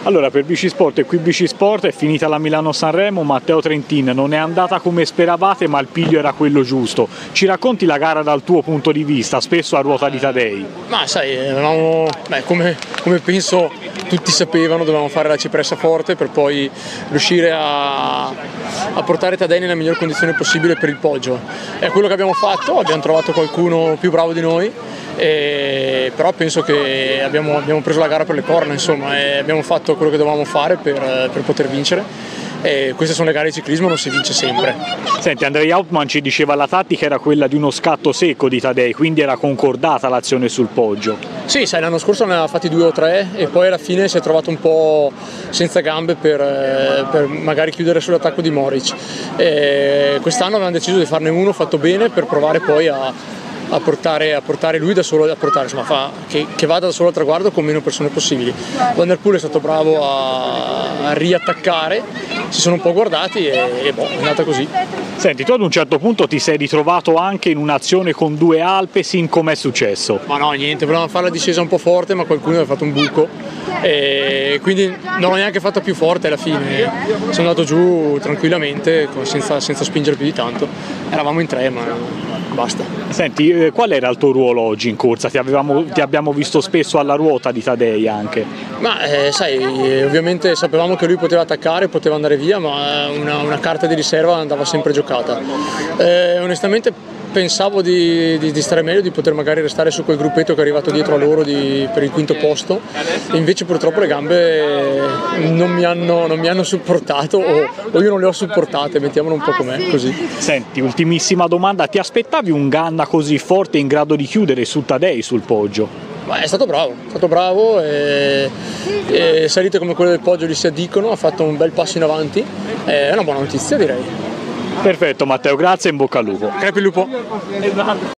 Allora, per Bicisport e qui Bicisport è finita la Milano-Sanremo. Matteo Trentin, non è andata come speravate, ma il piglio era quello giusto. Ci racconti la gara dal tuo punto di vista, spesso a ruota di Tadei? Ma sai, come penso tutti sapevano, dovevamo fare la cipressa forte per poi riuscire a portare Tadei nella miglior condizione possibile per il poggio. È quello che abbiamo fatto, abbiamo trovato qualcuno più bravo di noi, però penso che abbiamo preso la gara per le corna, insomma, e abbiamo fatto quello che dovevamo fare per poter vincere. E queste sono le gare di ciclismo, non si vince sempre. Senti, Andrej Hauptmann ci diceva la tattica era quella di uno scatto secco di Tadei, quindi era concordata l'azione sul poggio. Sì, sai, l'anno scorso ne aveva fatti 2 o 3 e poi alla fine si è trovato un po' senza gambe per magari chiudere sull'attacco di Moric. Quest'anno avevamo deciso di farne uno fatto bene per provare poi a portare lui da solo, insomma, che vada da solo al traguardo con meno persone possibili. Van der Poel è stato bravo a riattaccare, si sono un po' guardati e è andata così. Senti, tu ad un certo punto ti sei ritrovato anche in un'azione con 2 Alpecin, com'è successo? Ma no, niente, volevamo fare la discesa un po' forte, ma qualcuno aveva fatto un buco e quindi non l'ho neanche fatta più forte alla fine. Sono andato giù tranquillamente senza spingere più di tanto. Eravamo in 3, ma basta. Senti, qual era il tuo ruolo oggi in corsa? Ti abbiamo visto spesso alla ruota di Tadei anche. Ma sai, ovviamente sapevamo che lui poteva attaccare, poteva andare via, ma una carta di riserva andava sempre giocata. Onestamente pensavo di stare meglio, di poter magari restare su quel gruppetto che è arrivato dietro a loro per il 5° posto, e invece purtroppo le gambe non mi hanno supportato o io non le ho supportate, mettiamolo un po' com'è, così. Senti, ultimissima domanda, ti aspettavi un Ganna così forte in grado di chiudere su Tadei sul poggio? Ma è stato bravo e salite come quelle del poggio gli si addicono, ha fatto un bel passo in avanti, è una buona notizia, direi. Perfetto Matteo, grazie e in bocca al lupo. Crepi il lupo.